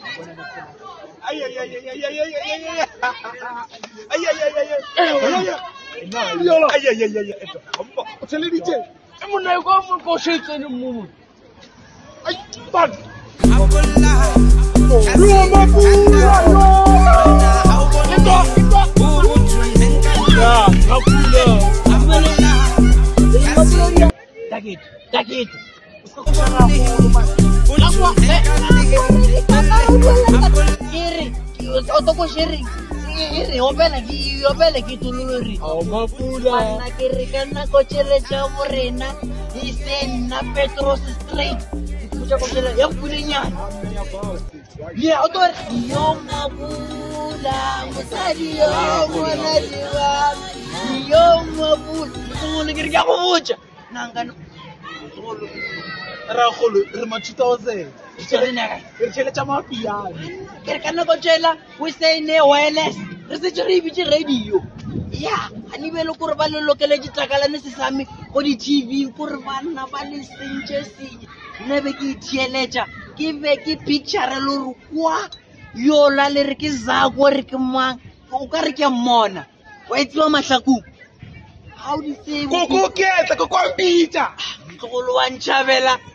Opela ke tululuri. Mapula. Mana ke re kana ko tšheletša morena e se nna Petros straight. Kuja ko tšhela ya pulenyana. Ya o tore yo mapula mosadi yo mona diwa. Yo mapula. Ngone ke re ka go botša. Nanga no. Ra kholo re ma 2000. Re tšheletša mapiano. Ke re kana ko tšhela we say ne wireless. Re se re bitse radio. Ya, ani belo gore ba lelokele ditlakalane se same go di TV gore bana ba le sentse se. Nebe ke itieletša ke be ke picture le re kwa yo la le re ke zako re ke mang o ka re ke mmona wa itsewa mahlaku how di se Koko ke tla ko kwambitsa. tlogolo wa ntšhabela